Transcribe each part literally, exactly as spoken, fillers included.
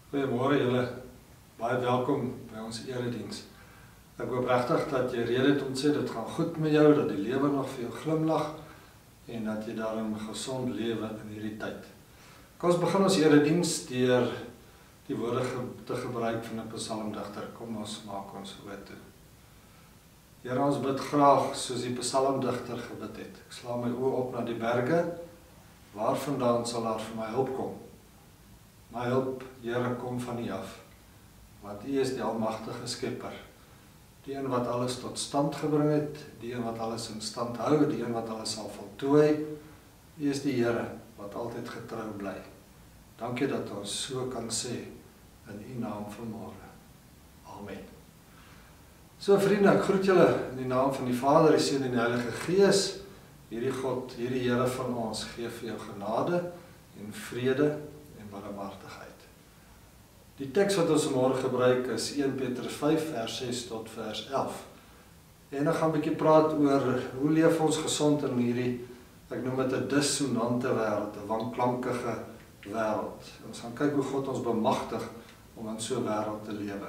Goeiemôre julle, baie welkom by ons erediens. Ek hoop regtig dat jy rede het om te sê dit gaan goed met jou, dat die lewe nog vir jou glimlag en dat jy daarin gesond lewe in hierdie tyd. Kom ons begin ons erediens deur die woorde te gebruik van 'n psalmdigter. Kom ons maak ons oë toe. Here, ons bid graag soos die psalmdigter gebid het. Ek sla my oë op na die berge, waarvandaan sal daar vir my hulp kom? My hulp, Here, kom van U af, want U is die almagtige Skepper, die een wat alles tot stand gebring het, die een wat alles in stand hou, die een wat alles sal voltooi. U is die Here wat altyd getrou bly. Dankie dat ons so kan sê in U naam vanmôre. Amen. So vriende, ek groet julle in die naam van die Vader, die Seun en die Heilige Gees. Hierdie God, hierdie Here van ons, gee vir jou genade en vrede en barmhartigheid. Die teks wat ons vanmôre gebruik is Eerste Petrus vyf vers ses tot vers elf. En ek gaan 'n bietjie praat oor hoe leef ons gesond in hierdie, ek noem dit 'n dissonante wêreld, 'n wanklankige wêreld. Ons gaan kyk hoe God ons bemagtig om in so 'n wêreld te lewe.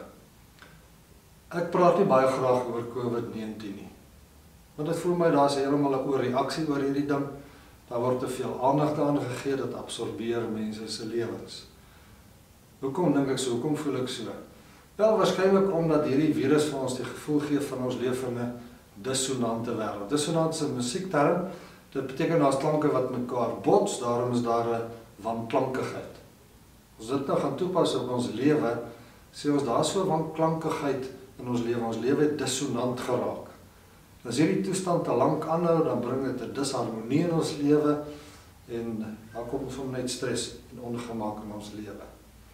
Ek praat nie baie graag oor COVID negentien nie. Want dit voel my daar's heeltemal 'n oorreaksie oor hierdie ding. Daar word te veel aandag daaraan gegee, dit absorbeer mense se lewens. Hoekom dink ek so? Hoekom voel ek so? Wel, waarskynlik omdat hierdie virus vir ons die gevoel gee van ons leef in 'n dissonante wêreld. Dissonant is 'n musiekterm. Dit beteken daar's klanke wat mekaar bots, daarom is daar 'n wanklankigheid. As dit nou gaan toepas op ons lewe, sê ons daar so wanklankigheid in ons lewe, ons lewe het dissonant geraak. As hierdie toestand te lank aanhou, dan bring dit 'n disharmonie in ons lewe en dan kom ons om net stres en ongemak in ons lewe.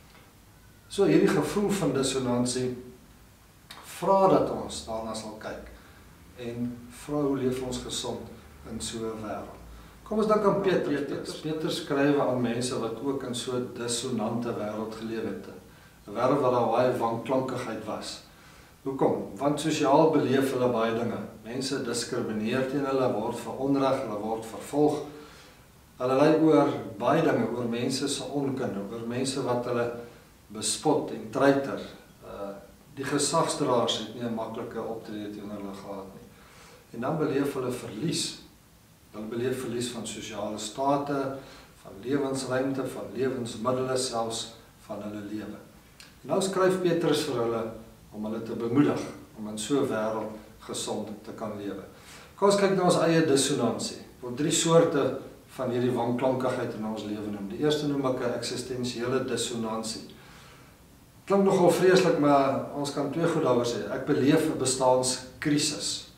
So hierdie gevoel van dissonansie vra dat ons daarna sal kyk en vra hoe leef ons gesond in so 'n wêreld. Kom ons dink aan Petrus. Petrus skryf aan mense wat ook in so 'n dissonante wêreld geleef het. 'n Wêreld waar daar baie wanklankigheid was. Hoekom? Want sosiaal beleef hulle baie dinge. Mense diskrimineer teen hulle, word veronreg, hulle word vervolg. Hulle lei oor baie dinge, oor mense se onkunde, oor mense wat hulle bespot en treiter. Uh, die gesagsdraers het nie 'n maklike optrede teenoor hulle gehad nie. En dan beleef hulle verlies. Hulle beleef verlies van sosiale state, van lewensruimte, van lewensmiddels, selfs van hulle lewe. En nou skryf Petrus vir hulle om hulle te bemoedig om in so 'n wêreld gesond te kan lewe. Kom ons kyk na ons eie dissonansie. Daar drie soorte van hierdie wanklankigheid in ons lewe noem. Die eerste noem ek 'n eksistensiële dissonansie. Klink nogal vreeslik, maar ons kan twee goed daaroor sê. Ek beleef 'n bestaanskrisis.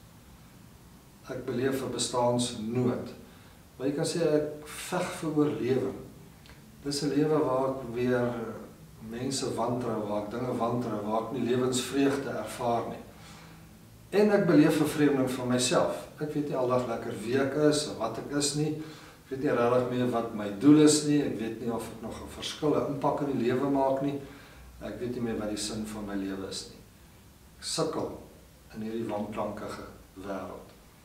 Ek beleef 'n bestaansnood. Maar jy kan sê ek veg vir oorlewing. Dis 'n lewe waar ek weer mense wantrou, waar ek dinge wantrou, waar ek nie lewensvreugde ervaar nie. En ek beleef 'n vervreemding van myself. Ek weet nie aldag lekker wie ek is of wat ek is nie. Ek weet nie regtig meer wat my doel is nie. Ek weet nie of ek nog 'n verskil, 'n impak in die lewe maak nie. Ek weet nie meer wat die sin van my lewe is nie. Ek sukkel in hierdie wanklankige wêreld.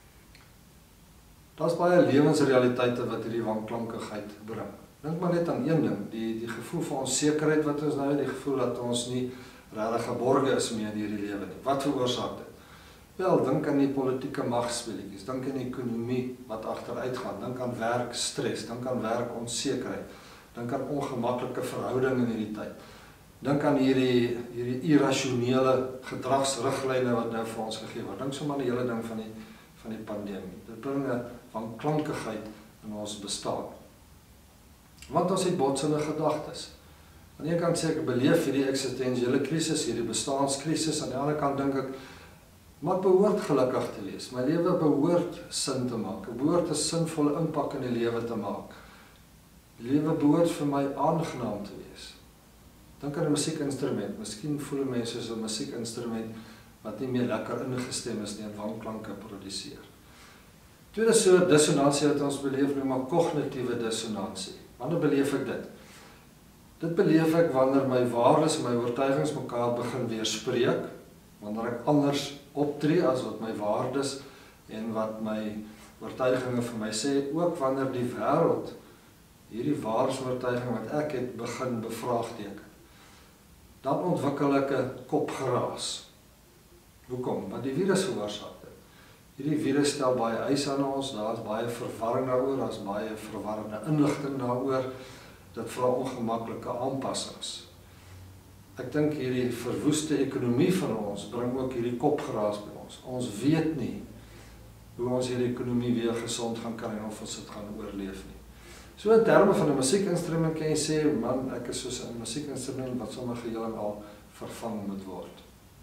Daar's baie lewensrealiteite wat hierdie wanklankigheid bring. Dink maar net aan een ding, die die gevoel van onsekerheid wat ons nou het, die gevoel dat ons nie regtig geborge is meer in hierdie lewe nie. Wat veroorsaak dit? Wel, dink aan die politieke magspeletjies, dink aan die ekonomie wat agteruit gaan, dink aan werkstres, dink aan werkonsekerheid, dink aan ongemaklike verhoudinge in hierdie tyd. Dink aan hierdie hierdie irrasionele gedragsriglyne wat nou vir ons gegee word. Dink sommer aan die hele ding van die van die pandemie. Dit bring 'n wanklankigheid in ons bestaan. Want ons het botsende gedagtes. Aan die ene kant sê ek beleef hierdie eksistensiële krisis, hierdie bestaanskrisis, aan die ander kant dink ek maar ek behoort gelukkig te wees. My lewe behoort sin te maak. Ek behoort 'n sinvolle impak in die lewe te maak. Die lewe behoort vir my aangenaam te wees. Dink aan 'n musiekinstrument. Miskien voel mense so 'n musiekinstrument wat nie meer lekker ingestem is nie en wanklanke produseer. Tweede soort dissonansie wat ons beleef, noem maar kognitiewe dissonansie. Wanneer beleef ek dit? Dit beleef ek wanneer my waardes en my oortuigings mekaar begin weerspreek, wanneer ek anders optree as wat my waardes en wat my oortuiginge vir my sê, ook wanneer die wêreld hierdie waardeoortuiging wat ek het begin bevraagteken. dan ontwikkel ek 'n kopgeraas. Hoekom? Want die virus veroorsaak dit. Hierdie virus stel baie eise aan ons, daar is baie verwarring daaroor, daar is baie verwarrende inligting daaroor, dit vra ongemaklike aanpassings. Ek dink hierdie verwoeste ekonomie van ons bring ook hierdie kopgeraas by ons. Ons weet nie hoe ons hierdie ekonomie weer gesond gaan kry of ons dit gaan oorleef nie. So in terme van 'n musiekinstrument kan jy sê, man, ek is soos 'n musiekinstrument wat sommer geheel en al vervang moet word.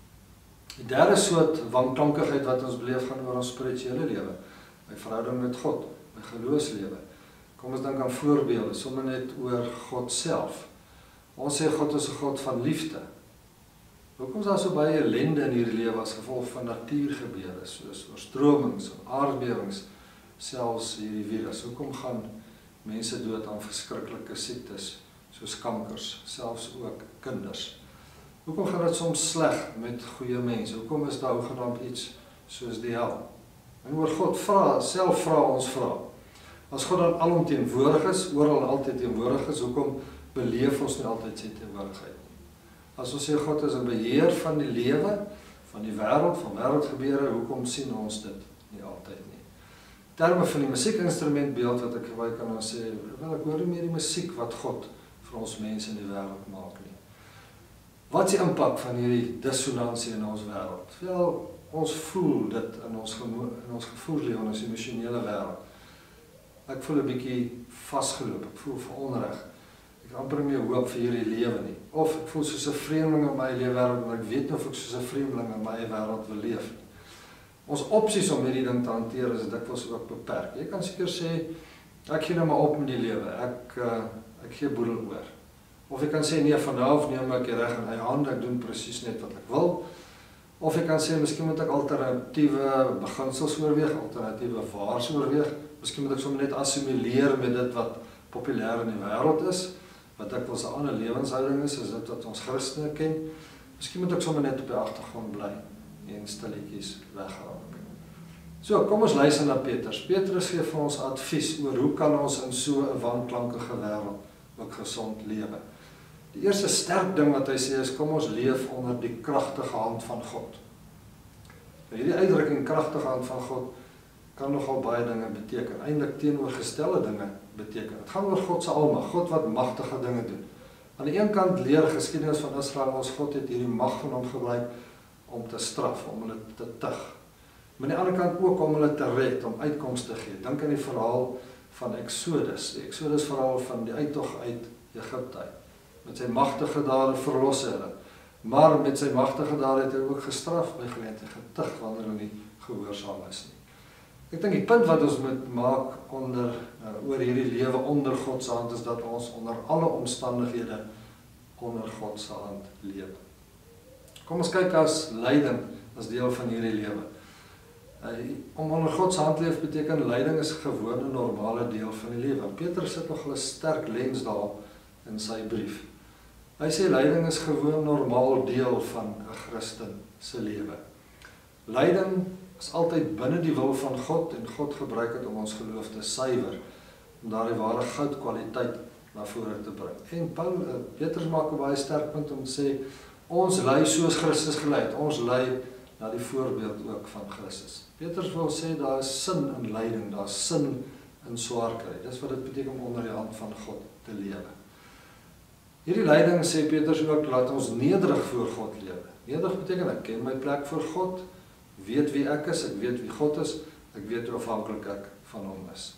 Die derde soort wanklankigheid wat ons beleef gaan oor ons spirituele lewe, my verhouding met God, my geloofslewe. Kom ons dink aan voorbeelde, sommer net oor God self. Ons sê God is 'n God van liefde. Hoekom is daar so baie ellende in hierdie lewe as gevolg van natuurgebeure, soos oorstromings en aardbewings, selfs hierdie virus? Hoekom gaan mense dood aan verskriklike siektes, soos kankers, selfs ook kinders? Hoekom gaan dit soms sleg met goeie mense? Hoekom is daar hoegenaamd iets soos die hel? En oor God vra, self vra ons vra. As God dan alomteenwoordig is, oral en altyd teenwoordig is, hoekom beleef ons nie altyd sy teenwoordigheid nie? As ons sê God is in beheer van die lewe, van die wêreld, van wêreldgebeure, hoekom sien ons dit nie altyd nie? In terme van die musiekinstrumentbeeld wat ek gebruik kan ons sê, wel ek hoor nie meer die musiek wat God vir ons mense in die wêreld maak nie. Wat is die impak van hierdie dissonansie in ons wêreld? Wel, ons voel dit in ons, in ons gevoelslewe, in ons emosionele wêreld. Ek voel 'n bietjie vasgeloop, ek voel veronreg. Ek amper nie meer hoop vir hierdie lewe nie. Of ek voel soos 'n vreemdeling in my lewe wêreld, maar ek weet nie of ek soos 'n vreemdeling in my wêreld wil leef nie. Ons opsies om hierdie ding te hanteer is dikwels ook beperk. Jy kan seker sê, ek gee nou maar op met die lewe, ek, uh, ek gee boedel oor. Of ek kan sê, nee, van nou af neem ek die reg in eie hande, ek doen presies net wat ek wil. Of ek kan sê, miskien moet ek alternatiewe beginsels oorweeg, alternatiewe waars oorweeg. Miskien moet ek sommer net assimileer met dit wat populêr in die wêreld is, wat dikwels 'n ander lewenshouding is, as dit wat ons Christene ken. Miskien moet ek sommer net op die agtergrond bly en stilletjies wegraak. So, kom ons luister na Petrus. Petrus gee vir ons advies oor hoe kan ons in so 'n wanklankige wêreld ook gesond lewe. Die eerste sterk ding wat hy sê is, kom ons leef onder die kragtige hand van God. Hierdie uitdrukking, kragtige hand van God, kan nogal baie dinge beteken, eintlik teenoorgestelde dinge beteken. Het gaan oor God se almag, God wat magtige dinge doen. Aan die een kant leer geskiedenis van Israel ons God het hierdie mag van hom gebruik om te straf, om hulle te tug. Maar aan die ander kant ook om hulle te red, om uitkomste te gee. Dink aan die verhaal van Exodus, die Exodus verhaal van die uittog uit Egipte. Met sy magtige dade verlos hulle. Maar met sy magtige dade het hy ook gestraf by geleentheid, getug wanneer hulle nie gehoorsaam is nie. Ek dink die punt wat ons moet maak onder uh, oor hierdie lewe onder God se hand is dat ons onder alle omstandighede onder God se hand lewe. Kom ons kyk as lyding as deel van hierdie lewe. Uh, om onder God se hand leef beteken lyding is 'n gewone normale deel van die lewe. Petrus sit nog 'n sterk lens daar in sy brief. Hy sê lyding is gewoon normaal deel van 'n Christen se lewe. Lyding is altyd binne die wil van God en God gebruik dit om ons geloof te suiwer, om daardie ware goudkwaliteit na vore te bring. En Paul, uh, Petrus maak 'n baie sterk punt om te sê, ons ly soos Christus gelei het. Ons ly na die voorbeeld ook van Christus. Petrus wil sê, daar is sin in lyding, daar is sin in swaar kry. Dis wat dit beteken om onder die hand van God te lewe. Hierdie lyding, sê Petrus ook, laat ons nederig voor God lewe. Nederig beteken, ek ken my plek voor God, weet wie ek is, ek weet wie God is, ek weet hoe afhanklik ek van hom is.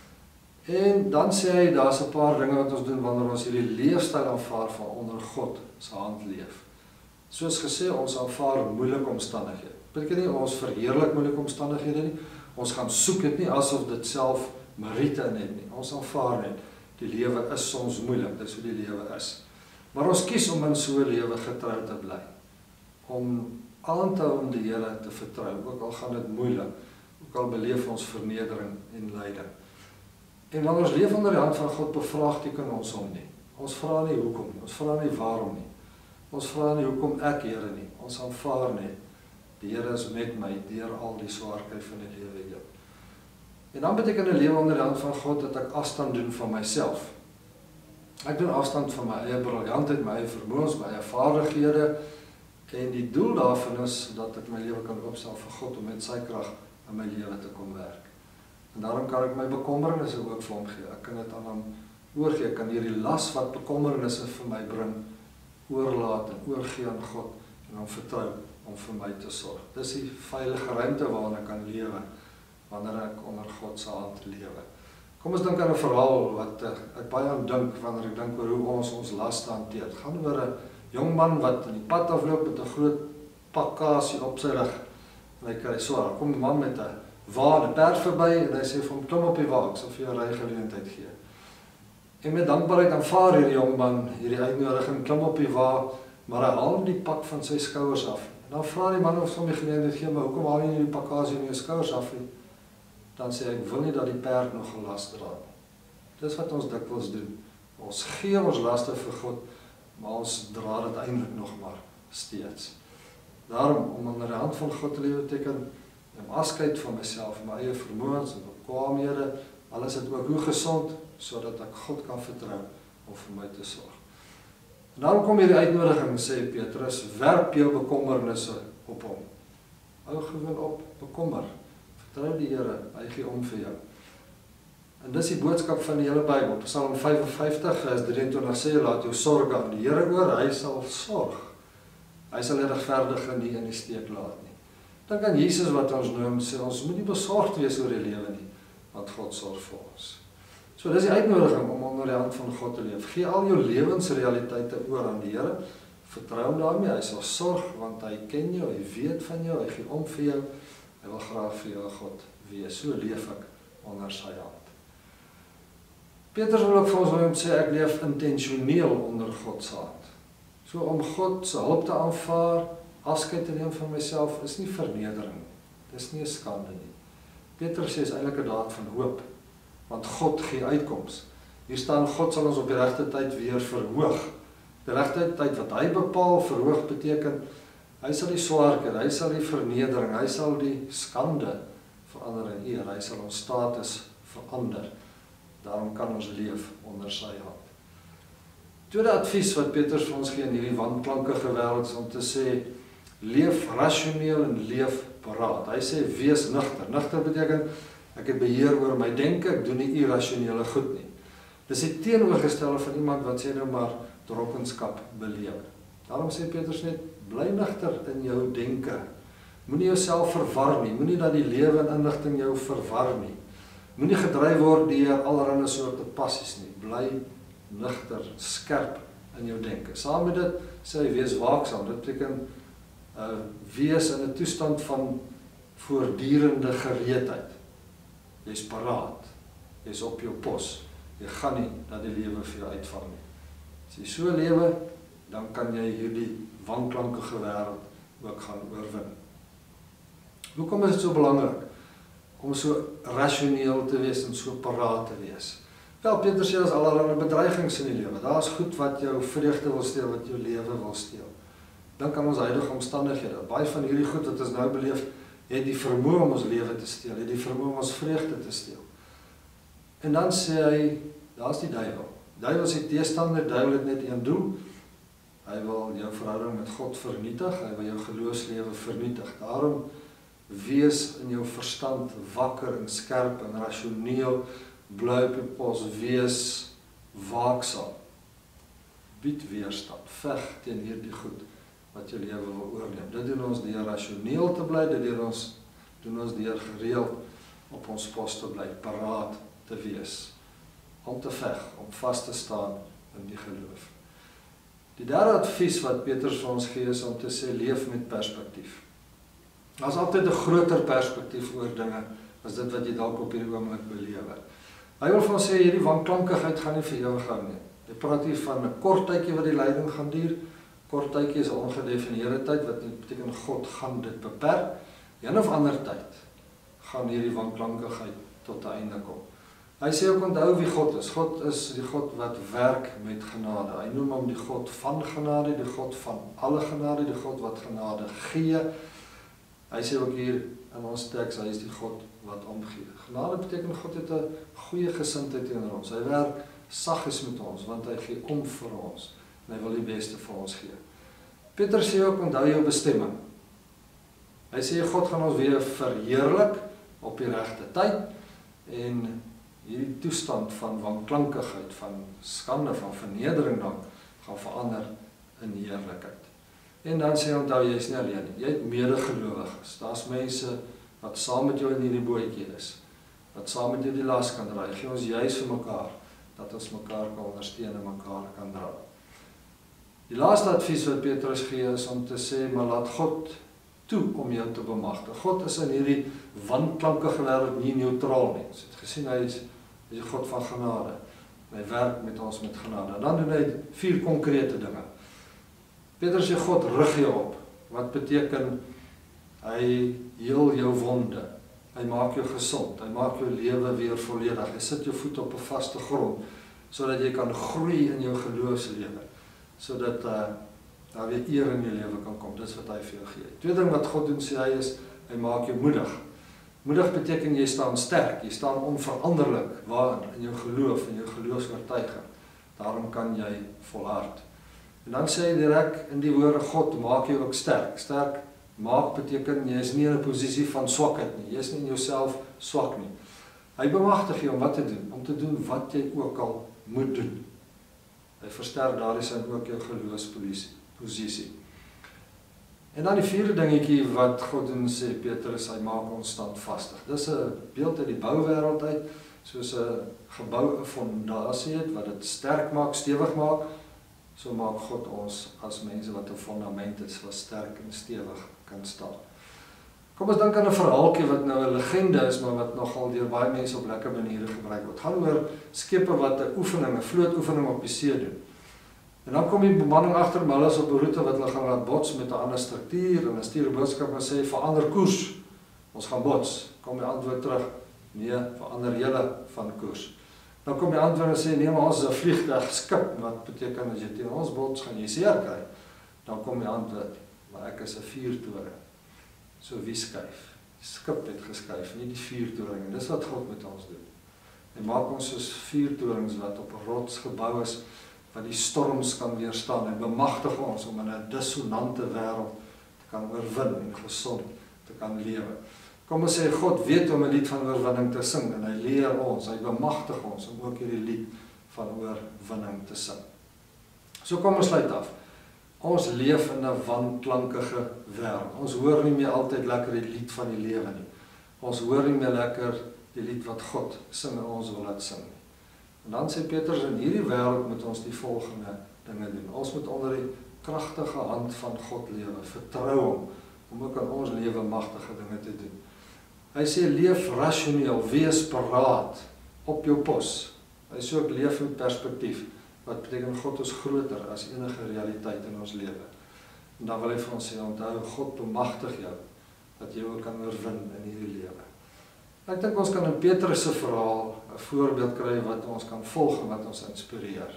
En dan sê hy, daar is 'n paar dinge wat ons doen wanneer ons hierdie leefstyl aanvaar van onder God se hand leef. Soos gesê, ons aanvaar moeilike omstandighede. Beteken nie ons verheerlik moeilike omstandighede nie. Ons gaan soek dit nie asof dit self meriete in het nie. Ons aanvaar net, die lewe is soms moeilik, dis hoe die lewe is. Maar ons kies om in so 'n lewe getrou te bly. Om aan te hou om die Here te vertrou, ook al gaan dit moeilik, ook al beleef ons vernedering en lyding. En wanneer ons leef onder die hand van God, bevraagteken ons hom nie. Ons vra nie hoekom nie, ons vra nie waarom nie. Ons vra nie hoekom ek, Here, nie. Ons aanvaar net, die Here is met my deur al die swaarkry van die lewe heen. En dan beteken 'n lewe onder die hand van God dat ek afstand doen van myself. Ek doen afstand van my eie briljantheid, my eie vermoëns, my eie vaardighede, en die doel daarvan is dat ek my lewe kan opstel vir God om met sy krag in my lewe te kom werk. En daarom kan ek my bekommernisse ook vir hom gee. Ek kan dit aan hom oorgee, ek kan hierdie las wat bekommernisse vir my bring, oorlaat en oorgee aan God en hom vertrou om vir my te sorg. Dis die veilige ruimte waarin ek kan lewe, wanneer ek onder God se hand lewe. Kom ons dink aan 'n verhaal wat uh, ek baie aan dink wanneer ek dink oor hoe ons ons laste hanteer. Het gaan oor 'n jong man wat in die pad afloop met 'n groot pak kasie op sy rug. En hy kry swaar. Kom 'n man met 'n wa, 'n perd verby en hy sê vir hom, klim op die wa, ek sal vir jou 'n rygeleentheid gee. En met dankbaarheid aanvaar hierdie jong man hierdie uitnodiging, klim op die wa, maar hy haal die pak van sy skouers af. En dan vra die man of hom die geleentheid gee, maar hoekom haal jy nie die pakkasie van jou skouers af nie? Dan sê ek, wil nie dat die perd nog gelas dra nie. Dis wat ons dikwels doen. Ons gee ons laste vir God, maar ons dra dit eintlik nog maar steeds. Daarom, om onder die hand van God te lewe beteken, om afskeid van myself, my eie vermoëns en bekwaamhede, alles het ook hoe gesond, sodat ek God kan vertrou om vir my te sorg. En daarom kom hierdie uitnodiging, sê Petrus, werp jou bekommernisse op hom. Hou gewoon op, bekommer. Vertrou die Here, hy gee om vir jou. En dis die boodskap van die hele Bybel. Psalm vyf en vyftig vers drieëntwintig sê, laat jou sorg aan die Here oor, hy sal sorg. Hy sal die regverdige nie in die steek laat nie. Dan kan Jesus wat ons noem, sê ons moet nie besorgd wees oor die lewe nie, want God sorg vir ons. So dis die uitnodiging om onder die hand van God te leef. Gee al jou lewensrealiteite oor aan die Here, vertrou hom daarmee, hy sal sorg, want hy ken jou, hy weet van jou, hy gee om vir jou, hy wil graag vir jou God wees. So leef ek onder sy hand. Petrus wil ook vir ons wil sê, ek leef intentioneel onder God se hand. So om God se hulp te aanvaar, afskeid te neem van myself, is nie vernedering, dis nie 'n skande nie. Petrus sê is eintlik 'n daad van hoop, want God gee uitkoms. Hier staan, God sal ons op die regte tyd weer verhoog. Die regte tyd wat hy bepaal, verhoog beteken, hy sal die swaarkry, hy sal die vernedering, hy sal die skande verander in eer, hy sal ons status verander. Daarom kan ons leef onder sy hand. Tweede advies wat Petrus vir ons gee in hierdie wanklankige wêreld is om te sê, leef rasioneel en leef paraat. Hy sê, wees nugter. Nugter beteken, ek het beheer oor my denke, ek doen nie irrasionele goed nie. Dis die teenoorgestelde van iemand wat sê nou maar dronkenskap beleef. Daarom sê Petrus net, bly nugter in jou denke. Moenie jouself verwar nie, moenie dat die lewe en inligting jou verwar nie. Moenie gedryf word deur allerlei soorte passies nie. Bly nugter, skerp in jou denke. Saam met dit sê hy, wees waaksaam. Dit beteken uh, wees in 'n toestand van voortdurende gereedheid. Jy's paraat. Jy's op jou pos. Jy gaan nie dat die lewe vir jou uitval nie. As jy so lewe, dan kan jy hierdie wanklankige wêreld ook gaan oorwin. Hoekom is dit so belangrik om so rasioneel te wees en so paraat te wees? Wel, Petrus sê, daar is allerlei bedreigings in die lewe. Daar is goed wat jou vreugde wil steel, wat jou lewe wil steel. Dink aan ons huidige omstandighede. Baie van hierdie goed wat ons nou beleef, het die vermoë om ons lewe te steel, het die vermoë om ons vreugde te steel. En dan sê hy, daar is die duiwel. Duiwel is die teestander, duiwel het net een doel. Hy wil jou verhouding met God vernietig, hy wil jou geloofslewe vernietig. Daarom wees in jou verstand wakker en skerp en rasioneel, bly op jou pos, wees waaksaam. Bied weerstand, veg teen hierdie goed wat jou lewe wil oorneem. Dit doen ons deur rasioneel te bly, dit doen ons, doen ons deur gereeld op ons pos te bly, paraat te wees, om te veg, om vas te staan in die geloof. Die derde advies wat Petrus vir ons gee is om te sê, leef met perspektief. Daar is altyd 'n groter perspektief oor dinge as dit wat jy dalk op hierdie oomblik belewe. Hy wil van sê, hierdie wanklankigheid gaan nie vir ewig hou nie. Hy praat hier van 'n kort tydjie wat die lyding gaan duur. Kort tydjie is 'n ongedefinieerde tyd, wat beteken God gaan dit beperk. Een of ander tyd gaan hierdie wanklankigheid tot 'n einde kom. Hy sê ook, onthou wie God is. God is die God wat werk met genade. Hy noem hom die God van genade, die God van alle genade, die God wat genade gee. Hy sê ook hier in ons teks, hy is die God wat omgee. Genade beteken God het 'n goeie gesindheid teenoor ons. Hy werk sag is met ons, want hy gee om vir ons, en hy wil die beste vir ons gee. Petrus sê ook, onthou jou bestemming. Hy sê, God gaan ons weer verheerlik op die regte tyd, en hierdie toestand van wanklankigheid, van skande, van vernedering dan, gaan verander in heerlikheid. En dan sê hy, onthou, jy is nie alleen nie, jy het medegelowiges, daar is mense wat saam met jou in hierdie bootjie is, wat saam met jou die las kan dra, gee ons juist vir mekaar, dat ons mekaar kan ondersteun en mekaar kan dra. Die laaste advies wat Petrus gee is om te sê, maar laat God toe om jou te bemagtig. God is in hierdie wanklankige wêreld nie neutraal nie. Ons het gesien, hy is, hy is die God van genade. Hy werk met ons met genade. En dan doen hy vier konkrete dinge. Petrus sê, God rig jou op. Wat beteken, hy heel jou wonde. Hy maak jou gesond. Hy maak jou lewe weer volledig. Hy sit jou voet op 'n vaste grond, sodat jy kan groei in jou geloofslewe. Sodat uh, daar weer eer in jou lewe kan kom. Dis wat hy vir jou gee. Tweede ding wat God doen, sê hy is, hy maak jou moedig. Moedig beteken jy staan sterk, jy staan onveranderlik waarin, in jou geloof, in jou geloofsoortuiging. Daarom kan jy volhard. En dan sê hy direk in die woorde, God maak jou ook sterk. Sterk maak beteken, jy is nie in 'n posisie van swakheid nie, jy is nie in jouself swak nie. Hy bemagtig jou om wat te doen, om te doen wat jy ook al moet doen. Hy versterk daardie sin ook jou geloofsposisie. En dan die vierde dingetjie wat God doen, sê Petrus, hy maak ons standvastig. Dis 'n beeld uit die bouwêreld uit, soos 'n gebou 'n fondasie het, wat dit sterk maak, stewig maak, so maak God ons as mense wat 'n fondament is, wat sterk en stewig kan staan. Kom ons dink aan 'n verhaaltjie wat nou 'n legende is, maar wat nogal deur baie mense op lekker maniere gebruik word. Het gaan oor skepe wat 'n oefening, 'n vlootoefening op die see doen. En dan kom die bemanning agter, maar hulle is op 'n roete wat hulle gaan laat bots met 'n ander struktuur, en hulle stuur 'n boodskap en sê, verander koers, ons gaan bots. Kom die antwoord terug, nee, verander julle van koers. Dan kom die antwoord en sê, nee, maar ons is 'n vliegtuig, skip, wat beteken as jy teen ons bots gaan jy seer kry. Dan kom die antwoord, maar ek is 'n vuurtoring. So wie skuif? Die skip het geskuif, nie die vuurtoring. En dis wat God met ons doen. Hy maak ons soos vuurtorings wat op 'n rots gebou is, wat die storms kan weerstaan. Hy bemagtig ons om in 'n dissonante wêreld te kan oorwin en gesond te kan lewe. Kom ons sê, God weet om 'n lied van oorwinning te sing, en hy leer ons, hy bemagtig ons om ook hierdie lied van oorwinning te sing. So kom ons sluit af. Ons leef in 'n wanklankige wêreld. Ons hoor nie meer altyd lekker die lied van die lewe nie. Ons hoor nie meer lekker die lied wat God sing en ons wil laat sing nie. En dan sê Petrus, in hierdie wêreld moet ons die volgende dinge doen. Ons moet onder die kragtige hand van God lewe, vertrou hom, om ook aan ons lewe magtige dinge te doen. Hy sê, leef rasioneel, wees paraat, op jou pos. Hy sê ook, leef in perspektief, wat beteken God is groter as enige realiteit in ons lewe. En dan wil hy vir ons sê, onthou, God bemagtig jou, dat jy ook kan oorwin in hierdie lewe. Ek dink ons kan in Petrus se verhaal 'n voorbeeld kry wat ons kan volg en wat ons inspireer.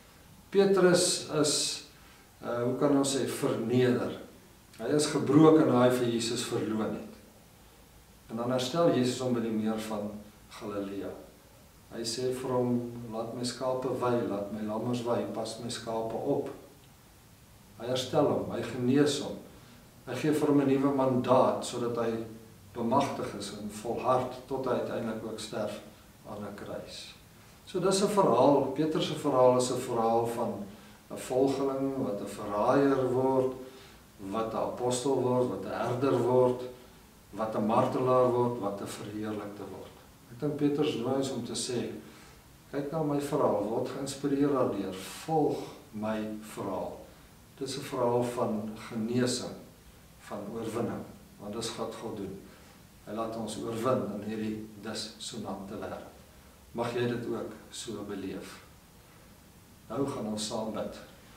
Petrus is, uh, hoe kan ons sê, verneder. Hy is gebroken en hy vir Jesus verloon het. En dan herstel Jesus hom by die meer van Galilea. Hy sê vir hom, laat my skape wei, laat my lammers wei, pas my skape op. Hy herstel hom, hy genees hom. Hy gee vir hom 'n nuwe mandaat, sodat hy bemagtig is en volhard, tot hy uiteindelik ook sterf aan 'n kruis. So dis 'n verhaal, Petrus se verhaal is 'n verhaal van 'n volgeling wat 'n verraaier word, wat 'n apostel word, wat 'n herder word, wat 'n martelaar word, wat 'n verheerlikte word. Ek dink Petrus nooi ons om te sê, kyk na my verhaal, word geïnspireer daardeur, volg my verhaal. Dit is 'n verhaal van genesing, van oorwinning, want dis wat God doen. Hy laat ons oorwin in hierdie dissonante wêreld. Mag jy dit ook so beleef. Nou gaan ons saam bid.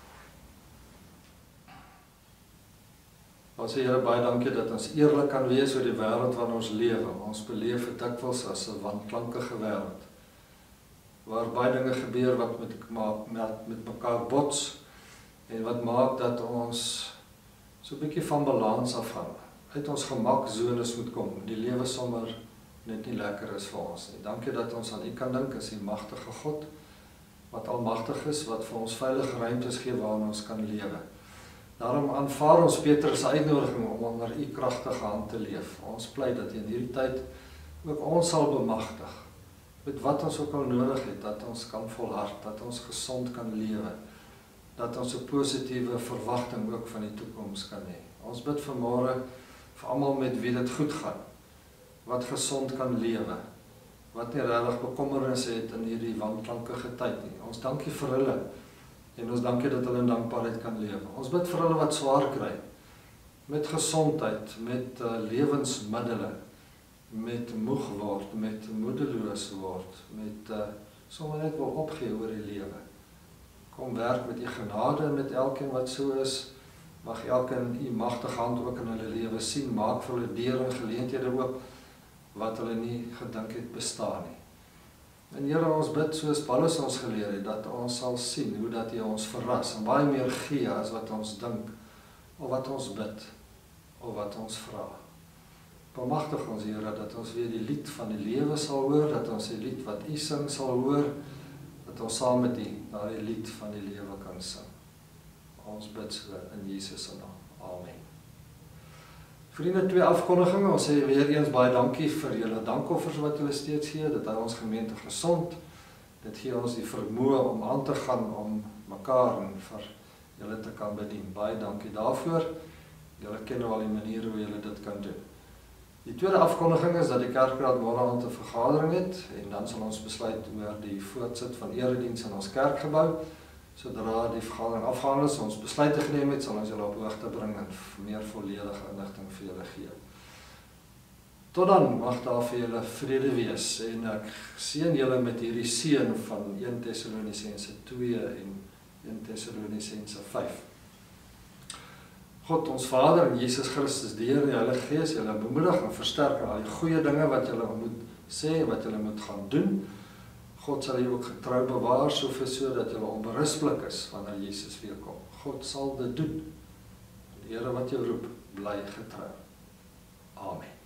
Ons sê Here, baie dankie dat ons eerlik kan wees oor die wêreld waarin ons lewe. Ons beleef dit dikwels as 'n wanklankige wêreld, waar baie dinge gebeur wat met, met, met mekaar bots, en wat maak dat ons so 'n bietjie van balans afhang, uit ons gemakzones moet kom, die lewe sommer net nie lekker is vir ons nie. Dankie dat ons aan U kan dink as die magtige God, wat almagtig is, wat vir ons veilige ruimtes gee waarin ons kan lewe. Daarom aanvaar ons Petrus se uitnodiging om onder u kragtige hand te leef. Ons pleit dat in hierdie tyd ook ons sal bemagtig, met wat ons ook al nodig het, dat ons kan volhard, dat ons gesond kan lewe, dat ons 'n positiewe verwagting ook van die toekoms kan hê. Ons bid vanmôre vir almal met wie dit goed gaan, wat gesond kan lewe, wat nie regtig bekommernisse het in hierdie wanklankige tyd nie. Ons dankie vir hulle, en ons dankie dat hulle in dankbaarheid kan lewe. Ons bid vir hulle wat swaar kry, met gesondheid, met uh, lewensmiddele, met moeg word, met moedeloos word, met uh, sommer net wil opgee oor die lewe. Kom werk met u genade met elkeen wat so is. Mag elkeen u magtige hand ook in hulle lewe sien. Maak vir hulle deure en geleenthede oop wat hulle nie gedink het bestaan nie. En Here, ons bid soos Paulus ons geleer het, dat ons sal sien hoe dat U ons verras en baie meer gee as wat ons dink, of wat ons bid, of wat ons vra. Bemagtig ons, Here, dat ons weer die lied van die lewe sal hoor, dat ons die lied wat U sing sal hoor, dat ons saam met U daardie lied van die lewe kan sing. Ons bid so in Jesus se naam. Amen. Vriende, twee afkondigings. Ons sê weer eens baie dankie vir julle dankoffers wat julle steeds gee. Dit hou ons gemeente gesond. Dit gee ons die vermoë om aan te gaan om mekaar en vir julle te kan bedien. Baie dankie daarvoor. Julle ken nou al die maniere hoe julle dit kan doen. Die tweede afkondiging is dat die kerkraad môreaand 'n vergadering het en dan sal ons besluit oor die voortsit van erediens in ons kerkgebou. Sodra die vergadering afgehandel is, ons besluite geneem het, sal ons julle op hoogte bring en meer volledige inligting vir julle gee. Tot dan mag daar vir julle vrede wees en ek seën julle met hierdie seën van een Tessalonisense twee en een Tessalonisense vyf. God ons Vader en Jesus Christus deur die Heilige Gees julle bemoedig en versterk in al die goeie dinge wat julle moet sê, wat julle moet gaan doen. God sal julle ook getrou bewaar, soveel so dat julle onberusblik is wanneer Jesus weer kom. God sal dit doen. Die Here wat jou roep, bly getrou. Amen.